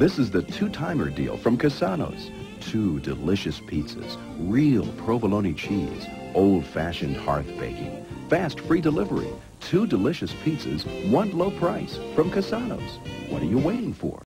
This is the two-timer deal from Cassano's. 2 delicious pizzas, real provolone cheese, old-fashioned hearth baking, fast free delivery, 2 delicious pizzas, 1 low price from Cassano's. What are you waiting for?